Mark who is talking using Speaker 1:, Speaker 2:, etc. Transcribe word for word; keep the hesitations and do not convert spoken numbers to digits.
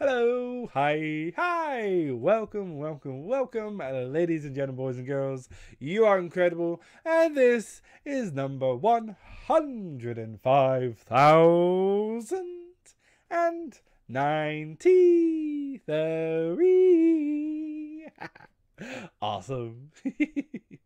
Speaker 1: Hello, hi, hi, welcome, welcome, welcome, uh, ladies and gentlemen, boys and girls. You are incredible, and this is number one hundred five thousand ninety-three. Awesome.